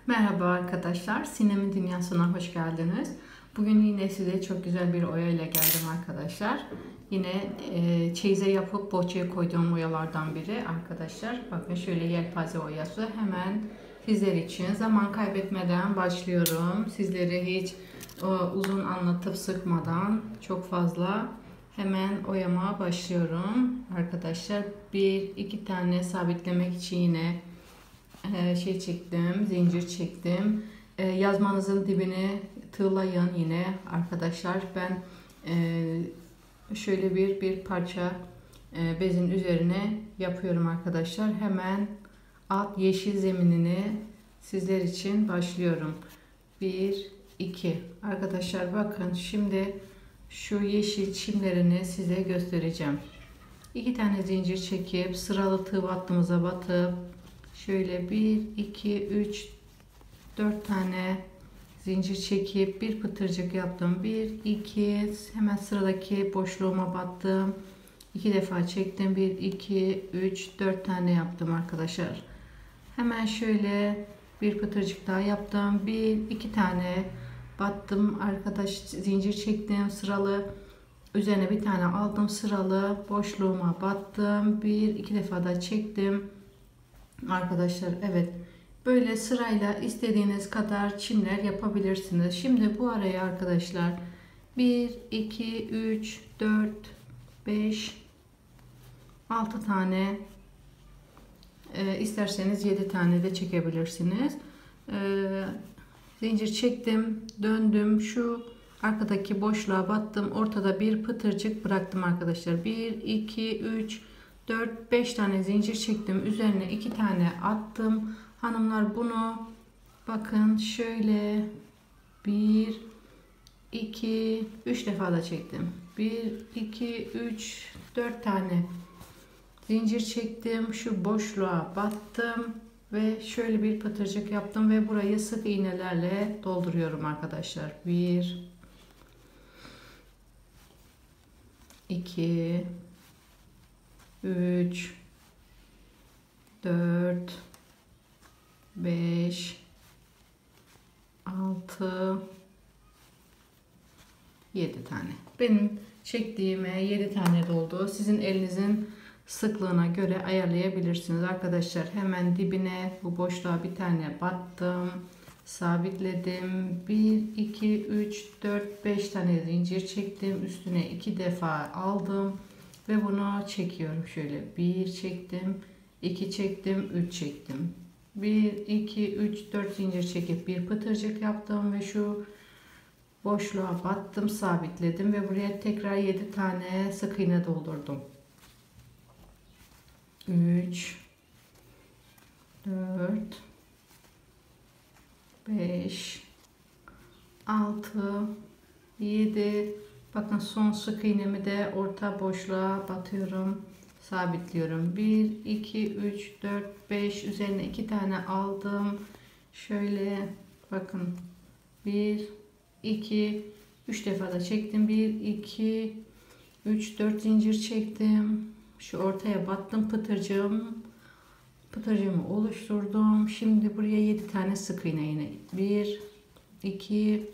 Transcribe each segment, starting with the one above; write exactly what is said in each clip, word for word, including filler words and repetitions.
Merhaba arkadaşlar, Sinem'in dünyasına hoş geldiniz. Bugün yine size çok güzel bir oya ile geldim arkadaşlar. Yine e, çeyize yapıp bohçaya koyduğum oyalardan biri arkadaşlar. Bakın şöyle yelpaze oyası. Hemen sizler için zaman kaybetmeden başlıyorum. Sizleri hiç e, uzun anlatıp sıkmadan çok fazla hemen oyama başlıyorum arkadaşlar. Bir iki tane sabitlemek için yine şey çektim, zincir çektim. Yazmanızın dibine tığlayın yine arkadaşlar. Ben şöyle bir bir parça bezin üzerine yapıyorum arkadaşlar. Hemen alt yeşil zeminini sizler için başlıyorum. bir iki arkadaşlar, bakın şimdi şu yeşil çimlerini size göstereceğim. İki tane zincir çekip sıralı tığ battığımıza batıp şöyle bir iki üç dört tane zincir çekip bir pıtırcık yaptım. bir iki, hemen sıradaki boşluğuma battım. iki defa çektim. bir iki üç dört tane yaptım arkadaşlar. Hemen şöyle bir pıtırcık daha yaptım. bir iki tane battım arkadaş, zincir çektim sıralı. Üzerine bir tane aldım, sıralı boşluğuma battım. bir iki defa da çektim. Arkadaşlar, evet, böyle sırayla istediğiniz kadar çimler yapabilirsiniz. Şimdi bu araya arkadaşlar bir iki üç dört beş altı tane, e, isterseniz yedi tane de çekebilirsiniz. E, zincir çektim, döndüm, şu arkadaki boşluğa battım, ortada bir pıtırcık bıraktım arkadaşlar. bir iki üç dört beş tane zincir çektim, üzerine iki tane attım hanımlar. Bunu bakın şöyle bir iki üç defa da çektim. bir iki üç dört tane zincir çektim, şu boşluğa battım ve şöyle bir pıtırcık yaptım ve burayı sık iğnelerle dolduruyorum arkadaşlar. bir iki üç dört beş altı yedi tane. Benim çektiğime yedi tane doldu. Sizin elinizin sıklığına göre ayarlayabilirsiniz arkadaşlar. Hemen dibine, bu boşluğa bir tane battım, sabitledim. bir iki üç dört beş tane zincir çektim, üstüne iki defa aldım ve bunu çekiyorum. Şöyle bir çektim, iki çektim, üç çektim. bir iki üç dört zincir çekip bir pıtırcık yaptım ve şu boşluğa battım, sabitledim ve buraya tekrar yedi tane sık iğne doldurdum. üç dört beş altı yedi. Bakın son sık iğnemi de orta boşluğa batıyorum, sabitliyorum. bir iki üç dört beş, üzerine iki tane aldım. Şöyle bakın, bir iki üç defa da çektim. bir iki üç dört zincir çektim. Şu ortaya battım, pıtırcığım pıtırcığımı oluşturdum. Şimdi buraya yedi tane sık iğne yine. bir iki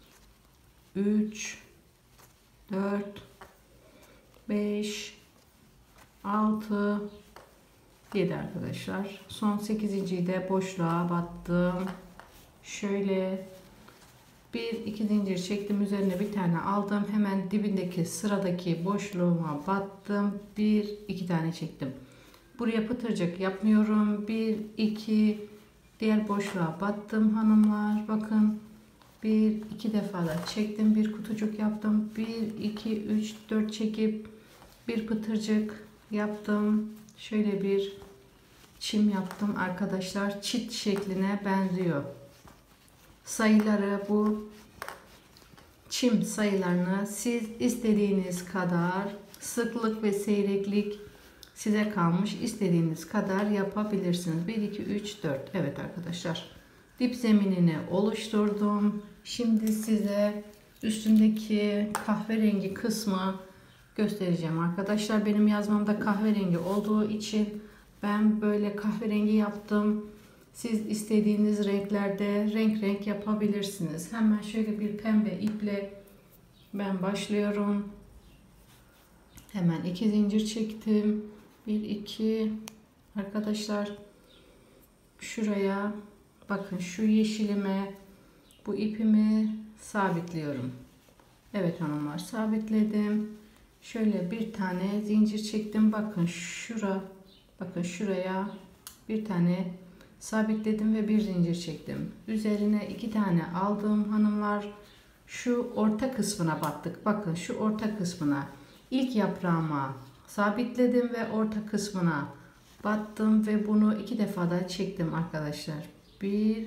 üç dört beş altı yedi arkadaşlar. Son sekizinciyi de boşluğa battım. Şöyle bir iki zincir çektim, üzerine bir tane aldım, hemen dibindeki sıradaki boşluğuma battım, bir iki tane çektim. Buraya pıtırcık yapmıyorum. bir iki diğer boşluğa battım hanımlar. Bakın, bir iki defa da çektim, bir kutucuk yaptım. bir iki üç dört çekip bir pıtırcık yaptım. Şöyle bir çim yaptım arkadaşlar. Çit şekline benziyor. Sayıları, bu çim sayılarını siz istediğiniz kadar, sıklık ve seyreklik size kalmış, istediğiniz kadar yapabilirsiniz. bir iki üç dört. Evet arkadaşlar, dip zeminini oluşturdum. Şimdi size üstündeki kahverengi kısmı göstereceğim arkadaşlar. Benim yazmamda kahverengi olduğu için ben böyle kahverengi yaptım. Siz istediğiniz renklerde renk renk yapabilirsiniz. Hemen şöyle bir pembe iple ben başlıyorum. Hemen iki zincir çektim. Bir iki arkadaşlar, şuraya bakın, şu yeşilime bu ipimi sabitliyorum. Evet hanımlar, sabitledim. Şöyle bir tane zincir çektim. Bakın şura, bakın şuraya bir tane sabitledim ve bir zincir çektim. Üzerine iki tane aldım hanımlar. Şu orta kısmına battık. Bakın şu orta kısmına ilk yaprağıma sabitledim ve orta kısmına battım ve bunu iki defa da çektim arkadaşlar. Bir,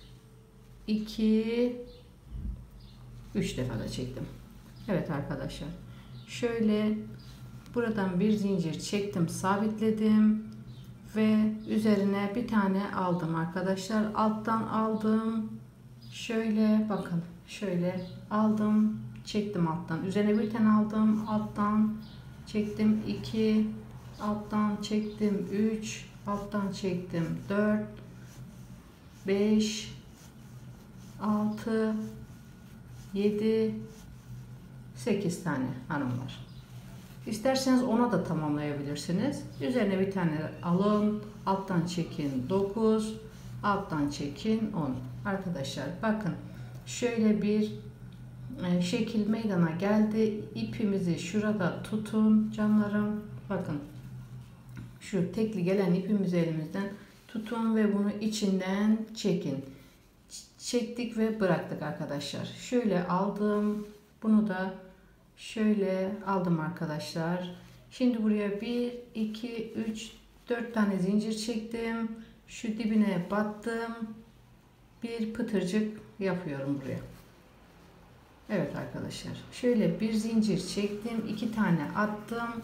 iki, üç defa da çektim. Evet arkadaşlar. Şöyle buradan bir zincir çektim, sabitledim ve üzerine bir tane aldım arkadaşlar. Alttan aldım. Şöyle bakın. Şöyle aldım, çektim alttan. Üzerine bir tane aldım, alttan çektim iki, alttan çektim üç, alttan çektim dört, beş, altı, yedi, sekiz tane hanımlar. İsterseniz ona da tamamlayabilirsiniz. Üzerine bir tane alın, alttan çekin dokuz, alttan çekin on. Arkadaşlar bakın, şöyle bir e, şekil meydana geldi. İpimizi şurada tutun canlarım. Bakın şu tekli gelen ipimizi elimizden tutun ve bunu içinden çekin. Çektik ve bıraktık arkadaşlar. Şöyle aldım. Bunu da şöyle aldım arkadaşlar. Şimdi buraya bir, iki, üç, dört tane zincir çektim. Şu dibine battım. Bir pıtırcık yapıyorum buraya. Evet arkadaşlar. Şöyle bir zincir çektim. iki tane attım.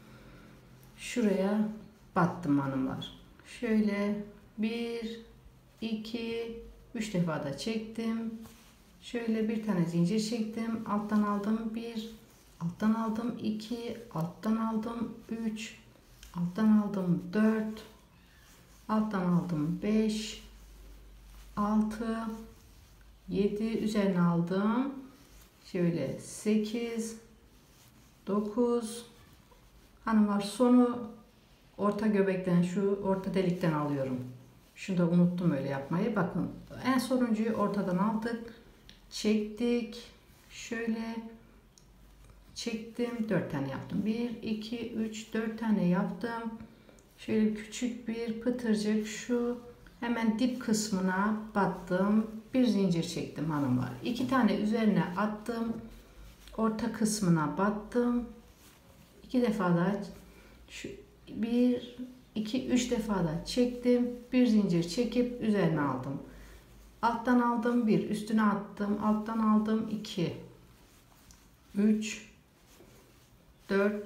Şuraya battım hanımlar. Şöyle bir, iki, üç defa da çektim. Şöyle bir tane zincir çektim. Alttan aldım bir, alttan aldım iki, alttan aldım üç, alttan aldım dört, alttan aldım beş, altı, yedi, üzerine aldım. Şöyle sekiz, dokuz. Hanımlar, sonu orta göbekten, şu orta delikten alıyorum. Şunu da unuttum öyle yapmayı. Bakın en sonuncuyu ortadan aldık. Çektik. Şöyle çektim. dört tane yaptım. bir, iki, üç, dört tane yaptım. Şöyle küçük bir pıtırcık şu hemen dip kısmına battım. Bir zincir çektim hanımlar. iki tane üzerine attım. Orta kısmına battım. iki defa da şu bir, iki, üç defa da çektim. Bir zincir çekip üzerine aldım. Alttan aldım bir, üstüne attım. Alttan aldım iki, üç, dört,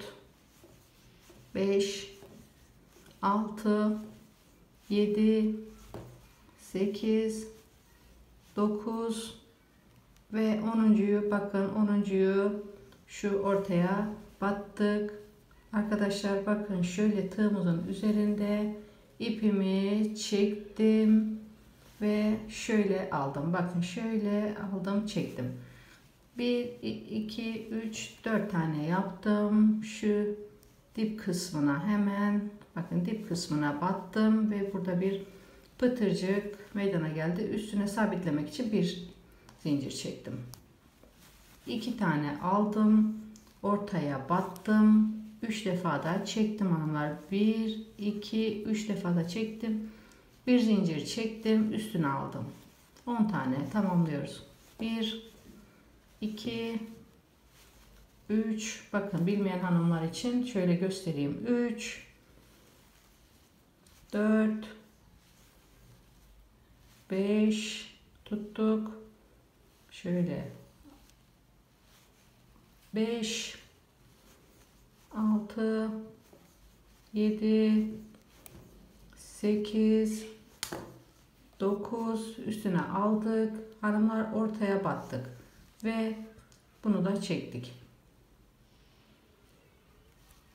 beş, altı, yedi, sekiz, dokuz ve onuncuyu bakın, onuncuyu şu ortaya battık. Arkadaşlar bakın, şöyle tığımızın üzerinde ipimi çektim ve şöyle aldım. Bakın şöyle aldım, çektim. bir, iki, üç, dört tane yaptım. Şu dip kısmına hemen bakın, dip kısmına battım ve burada bir pıtırcık meydana geldi. Üstüne sabitlemek için bir zincir çektim. iki tane aldım. Ortaya battım. üç defa da çektim hanımlar. bir, iki, üç defa da çektim. Bir zincir çektim. Üstüne aldım. on tane tamamlıyoruz. bir, iki, üç. Bakın bilmeyen hanımlar için şöyle göstereyim. üç, dört, beş tuttuk. Şöyle beş, altı, yedi, sekiz, dokuz, üstüne aldık. Hanımlar, ortaya battık ve bunu da çektik.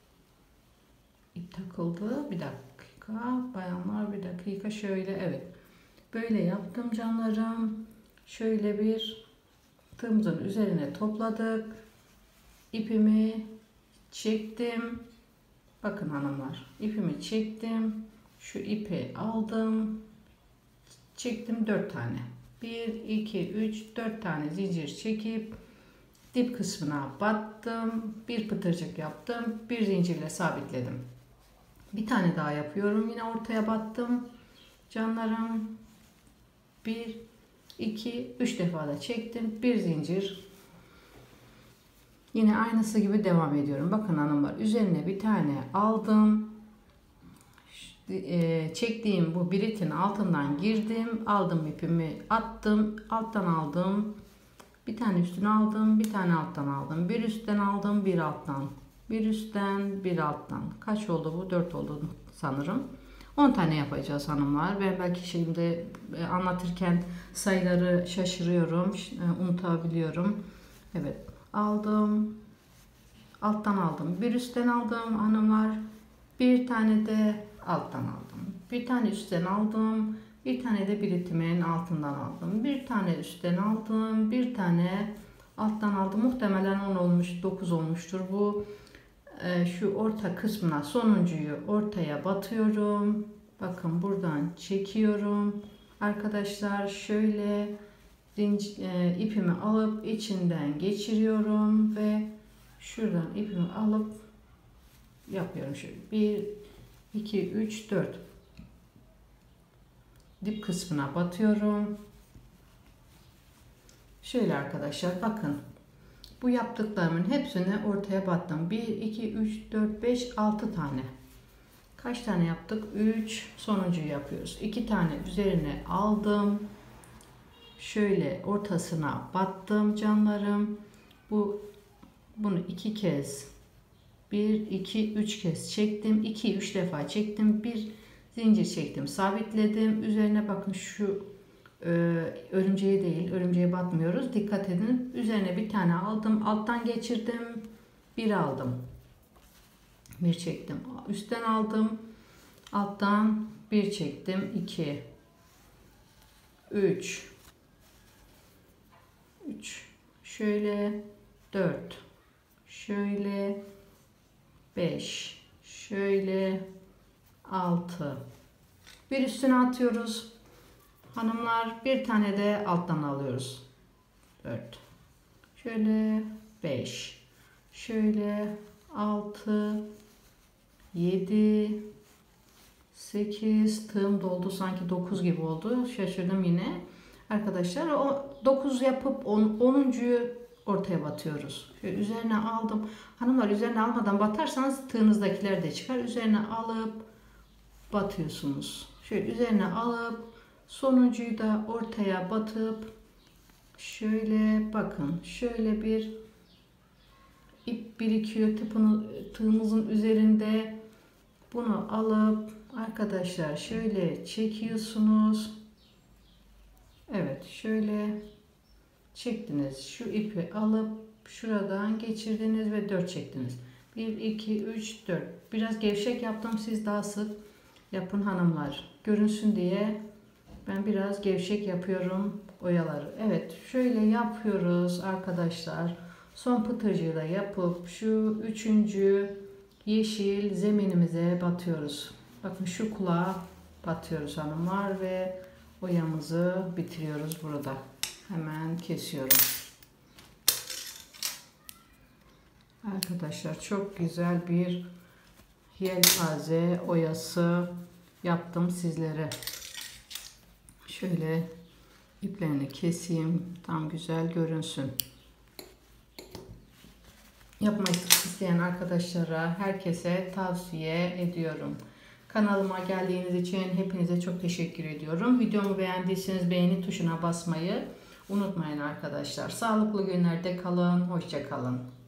İp takıldı. Bir dakika bayanlar, bir dakika şöyle, evet. Böyle yaptım canlarım. Şöyle bir tığımızın üzerine topladık. İpimi çektim. Bakın hanımlar, ipimi çektim. Şu ipi aldım. Çektim dört tane. bir, iki, üç, dört tane zincir çekip dip kısmına battım. Bir pıtırcık yaptım. Bir zincirle sabitledim. Bir tane daha yapıyorum. Yine ortaya battım. Canlarım. bir, iki, üç defa da çektim. Bir zincir. Yine aynısı gibi devam ediyorum. Bakın hanımlar, üzerine bir tane aldım. Çektiğim bu biritin altından girdim. Aldım ipimi, attım. Alttan aldım. Bir tane üstten aldım. Bir tane alttan aldım. Bir üstten aldım. Bir alttan. Bir üstten, bir alttan. Kaç oldu bu? dört oldu sanırım. on tane yapacağız hanımlar. Ve belki şimdi anlatırken sayıları şaşırıyorum. Unutabiliyorum. Evet. Aldım. Alttan aldım. Bir üstten aldım hanımlar. Bir tane de alttan aldım. Bir tane üstten aldım. Bir tane de biritimin altından aldım. Bir tane üstten aldım. Bir tane alttan aldım. Muhtemelen on olmuş, dokuz olmuştur bu. Ee, şu orta kısmına, sonuncuyu ortaya batıyorum. Bakın buradan çekiyorum. Arkadaşlar şöyle e, ipimi alıp içinden geçiriyorum ve şuradan ipimi alıp yapıyorum şöyle. bir, iki, üç, dört. Dip kısmına batıyorum. Şöyle arkadaşlar bakın. Bu yaptıklarımın hepsini ortaya battım. bir, iki, üç, dört, beş, altı tane. Kaç tane yaptık? üç. Sonuncuyu yapıyoruz. iki tane üzerine aldım. Şöyle ortasına battım canlarım. Bu bunu iki kez, bir, iki, üç kez çektim. iki, üç defa çektim. Bir zincir çektim, sabitledim. Üzerine bakın şu e, örümceği değil, örümceğe batmıyoruz. Dikkat edin. Üzerine bir tane aldım, alttan geçirdim. Bir aldım. Bir çektim. Üstten aldım. Alttan bir çektim. iki, üç, üç, şöyle dört, şöyle beş, şöyle altı. Bir üstüne atıyoruz. Hanımlar bir tane de alttan alıyoruz. dört. Şöyle beş. Şöyle altı, yedi, sekiz. Tığım doldu sanki dokuz gibi oldu. Şaşırdım yine. Arkadaşlar o dokuz yapıp onuncuyu ortaya batıyoruz. Şöyle üzerine aldım. Hanımlar üzerine almadan batarsanız tığınızdakiler de çıkar. Üzerine alıp batıyorsunuz. Şöyle üzerine alıp sonuncuyu da ortaya batıp şöyle bakın. Şöyle bir ip birikiyor tığımızın üzerinde. Bunu alıp arkadaşlar şöyle çekiyorsunuz. Evet şöyle çektiniz. Şu ipi alıp şuradan geçirdiniz ve dört çektiniz. bir, iki, üç, dört. Biraz gevşek yaptım. Siz daha sık yapın hanımlar. Görünsün diye ben biraz gevşek yapıyorum oyaları. Evet şöyle yapıyoruz arkadaşlar. Son pıtırcığı da yapıp şu üçüncü yeşil zeminimize batıyoruz. Bakın şu kulağa batıyoruz hanımlar ve oyamızı bitiriyoruz burada. Hemen kesiyorum. Arkadaşlar çok güzel bir yelpaze oyası yaptım sizlere. Şöyle iplerini keseyim. Tam güzel görünsün. Yapmak isteyen arkadaşlara, herkese tavsiye ediyorum. Kanalıma geldiğiniz için hepinize çok teşekkür ediyorum. Videomu beğendiyseniz beğeni tuşuna basmayı unutmayın arkadaşlar. Sağlıklı günlerde kalın. Hoşça kalın.